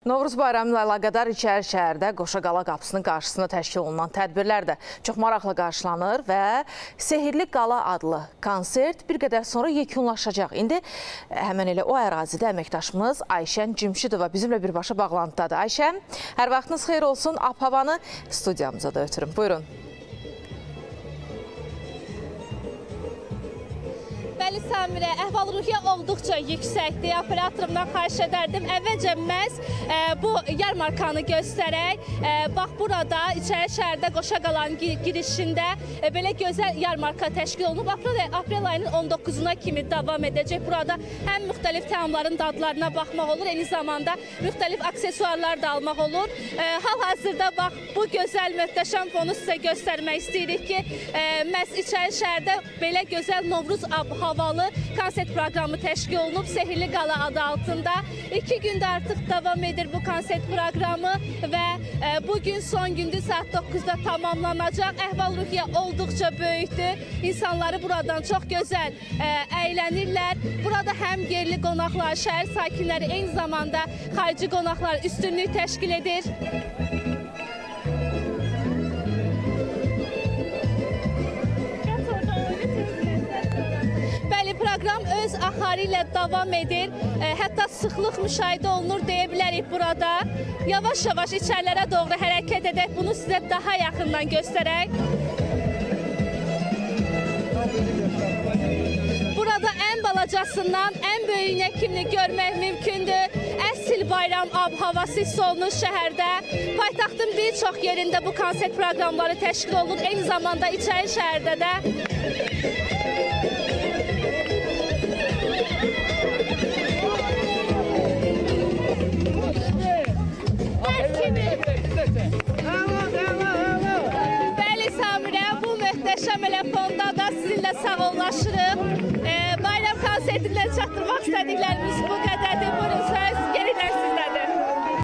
Novruz bayramı ilə əlaqədar İçəri şəhərdə Qoşaqala qapısının qarşısında təşkil olunan tədbirlər də çox maraqlı qarşılanır və Sehirli Qala adlı konsert bir qədər sonra yekunlaşacaq. İndi həmən elə o ərazidə əməkdaşımız Ayşən Cümşidova bizimlə birbaşa bağlantıdadır. Ayşən, hər vaxtınız xeyir olsun. Ab-havanı studiyamıza da ötürün. Buyurun. Bəli, Samirə, əhval-ruhiyyə olduqca yüksəkdir. Operatorumdan xahiş edərdim. Əvvəlcə məhz bu yarmarkanı göstərək. Bax, burada İçəri şəhərdə Qoşaqalanın girişində belə gözəl yarmarka təşkil olunub. Aprel ayının 19-una kimi davam edəcək. Burada həm müxtəlif təamların dadlarına baxmaq olur, eyni zamanda müxtəlif aksesuarlar da almaq olur. Hal-hazırda bax, bu gözəl, möhtəşəm fonu sizə göstərmək istəyirik ki, məhz İçəri şəhərdə belə gözəl Novruz havalı konsert proqramı təşkil olunub Sehirli Qala adı altında. 2 gündə artıq davam edir bu konsert proqramı və bugün son gündür saat 9-da tamamlanacaq. Əhval-ruhiyyə olduqca böyükdür. İnsanları buradan çox gözəl əylənirlər. Burada həm yerli qonaqlar, şəhər sakinləri, eyni zamanda xarici qonaqlar üstünlük təşkil edir. Proqram öz axarı ilə davam edir. Hətta sıxlıq müşahidə olunur deyə bilərik burada. Yavaş-yavaş içərilərə doğru hərəkət edək. Bunu sizə daha yaxından göstərək. Burada ən balacasından ən böyüyünə kimi görmək mümkündür. Əsl bayram ab-havası hiss olunur şəhərdə. Paytaxtın bir çox yerində bu konsert proqramları təşkil olunur. Eyni zamanda İçəri şəhərdə də. Bəli, Samirə, bu möhtəşəm elə fonda da sizinlə sağollaşırıq. Bayram konsertindən çatdırmaq istədiklərimiz bu qədərdir. Buyurun.